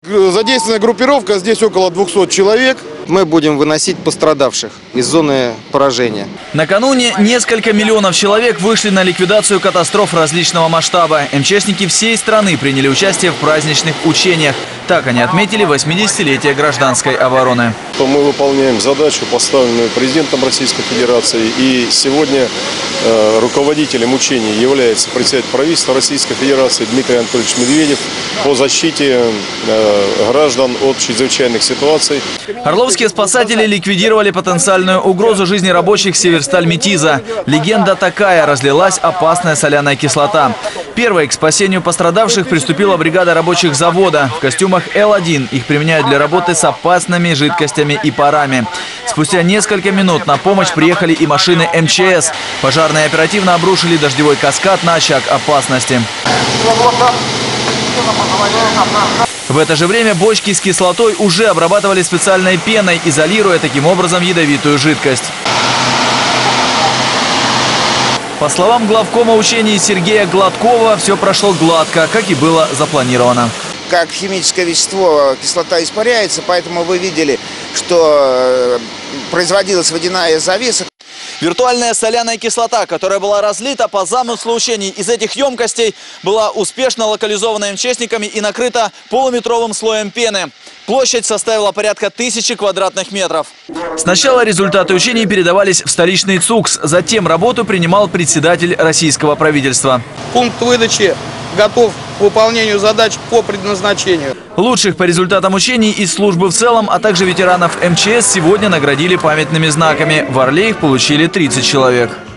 Задействованная группировка, здесь около 200 человек. Мы будем выносить пострадавших из зоны поражения. Накануне несколько миллионов человек вышли на ликвидацию катастроф различного масштаба. МЧСники всей страны приняли участие в праздничных учениях. Так они отметили 80-летие гражданской обороны. Мы выполняем задачу, поставленную президентом Российской Федерации. И сегодня руководителем учений является председатель правительства Российской Федерации Дмитрий Анатольевич Медведев по защите граждан от чрезвычайных ситуаций. Орловские спасатели ликвидировали потенциальную угрозу жизни рабочих Северсталь-Метиза. Легенда такая: разлилась опасная соляная кислота. Первой к спасению пострадавших приступила бригада рабочих завода. В костюмах Л-1 их применяют для работы с опасными жидкостями и парами. Спустя несколько минут на помощь приехали и машины МЧС. Пожарные оперативно обрушили дождевой каскад на очаг опасности. В это же время бочки с кислотой уже обрабатывали специальной пеной, изолируя таким образом ядовитую жидкость. По словам главкома учений Сергея Гладкова, все прошло гладко, как и было запланировано. Как химическое вещество, кислота испаряется, поэтому вы видели, что производилась водяная завеса. Виртуальная соляная кислота, которая была разлита по замыслу учений из этих емкостей, была успешно локализована МЧСниками и накрыта полуметровым слоем пены. Площадь составила порядка 1000 квадратных метров. Сначала результаты учений передавались в столичный ЦУКС, затем работу принимал председатель российского правительства. Пункт выдачи готов к выполнению задач по предназначению. Лучших по результатам учений из службы в целом, а также ветеранов МЧС сегодня наградили памятными знаками. В Орле их получили 30 человек.